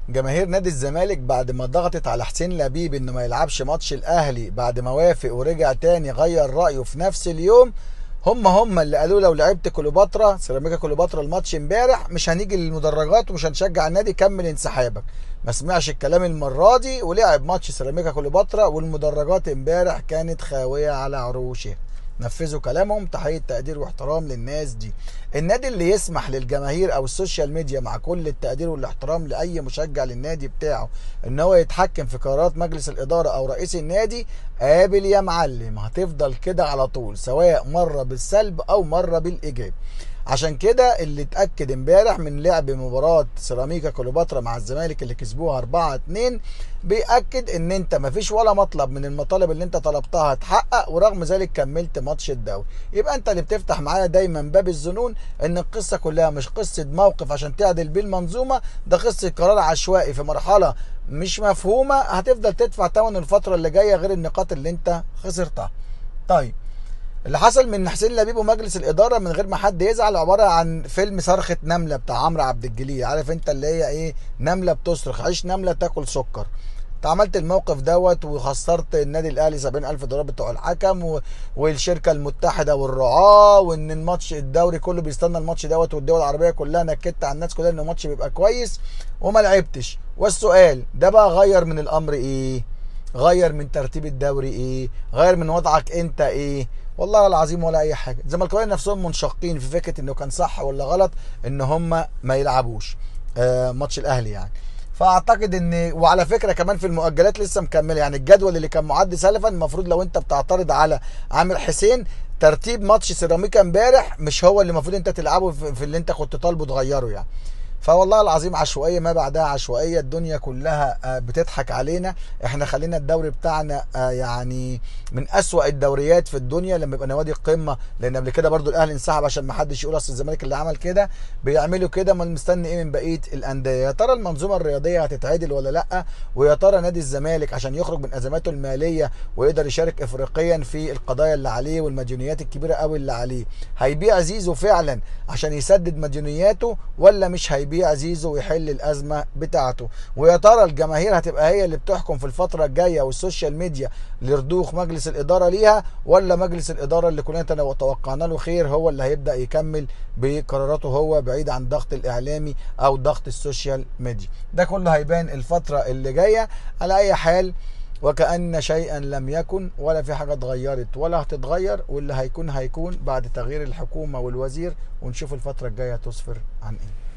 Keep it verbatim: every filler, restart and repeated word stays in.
جماهير نادي الزمالك بعد ما ضغطت على حسين لبيب انه ما يلعبش ماتش الاهلي، بعد ما وافق ورجع تاني غير رايه في نفس اليوم، هم هم اللي قالوا لو لعبت كليوباترا سيراميكا كليوباترا الماتش امبارح مش هنيجي للمدرجات ومش هنشجع النادي، كمل انسحابك. ما سمعش الكلام المره دي ولعب ماتش سيراميكا كليوباترا، والمدرجات امبارح كانت خاويه على عروشها. نفذوا كلامهم. تحيه تقدير واحترام للناس دي. النادي اللي يسمح للجماهير او السوشيال ميديا، مع كل التقدير والاحترام لاي مشجع للنادي بتاعه، ان هو يتحكم في قرارات مجلس الاداره او رئيس النادي، قابل يا معلم، هتفضل كده على طول، سواء مره بالسلب او مره بالايجاب. عشان كده اللي اتاكد امبارح من لعب مباراه سيراميكا كليوباترا مع الزمالك اللي كسبوها أربعة اتنين، بيأكد ان انت مفيش ولا مطلب من المطالب اللي انت طلبتها اتحقق، ورغم ذلك كملت ماتش الدوري. يبقى انت اللي بتفتح معايا دايما باب الظنون ان القصه كلها مش قصه موقف عشان تعدل بيه المنظومه، ده قصه قرار عشوائي في مرحله مش مفهومه، هتفضل تدفع ثمن الفتره اللي جايه غير النقاط اللي انت خسرتها. طيب، اللي حصل من حسين لبيب ومجلس الاداره من غير ما حد يزعل عباره عن فيلم صرخه نمله بتاع عمرو عبد الجليل. عارف انت اللي هي ايه؟ نمله بتصرخ، عيش نمله تاكل سكر. انت عملت الموقف دوت وخسرت النادي الاهلي سبعين الف دولار بتوع الحكم و... والشركه المتحده والرعاه، وان الماتش الدوري كله بيستنى الماتش دوت، والدول العربيه كلها نكدت على الناس كلها ان الماتش بيبقى كويس وما لعبتش. والسؤال ده بقى غير من الامر ايه؟ غير من ترتيب الدوري ايه؟ غير من وضعك انت ايه؟ والله العظيم ولا اي حاجه. الزملكاويه نفسهم منشقين في فكره انه كان صح ولا غلط ان هم ما يلعبوش آه ماتش الاهلي يعني. فاعتقد ان، وعلى فكره كمان في المؤجلات لسه مكمله، يعني الجدول اللي كان معد سلفا المفروض لو انت بتعترض على عامر حسين، ترتيب ماتش سيراميكا امبارح مش هو اللي المفروض انت تلعبه في اللي انت كنت طالبه تغيره يعني. فوالله العظيم عشوائيه ما بعدها عشوائيه، الدنيا كلها بتضحك علينا. احنا خلينا الدوري بتاعنا يعني من اسوأ الدوريات في الدنيا لما يبقى نوادي القمه، لان قبل كده برضو الاهلي انسحب عشان ما حدش يقول اصل الزمالك اللي عمل كده. بيعملوا كده، ما مستني ايه من بقيه الانديه؟ يا ترى المنظومه الرياضيه هتتعدل ولا لا؟ ويا ترى نادي الزمالك عشان يخرج من ازماته الماليه ويقدر يشارك افريقيا في القضايا اللي عليه والمديونيات الكبيره قوي اللي عليه، هيبيع زيزو فعلا عشان يسدد مديونياته ولا مش هيبيع بيع زيزو ويحل الازمه بتاعته؟ ويا ترى الجماهير هتبقى هي اللي بتحكم في الفتره الجايه والسوشيال ميديا لرضوخ مجلس الاداره ليها، ولا مجلس الاداره اللي كلنا توقعنا له خير هو اللي هيبدا يكمل بقراراته هو بعيد عن ضغط الاعلامي او ضغط السوشيال ميديا؟ ده كله هيبان الفتره اللي جايه. على اي حال، وكأن شيئا لم يكن، ولا في حاجه اتغيرت ولا هتتغير، واللي هيكون هيكون بعد تغيير الحكومه والوزير، ونشوف الفتره الجايه تصفر عن ايه.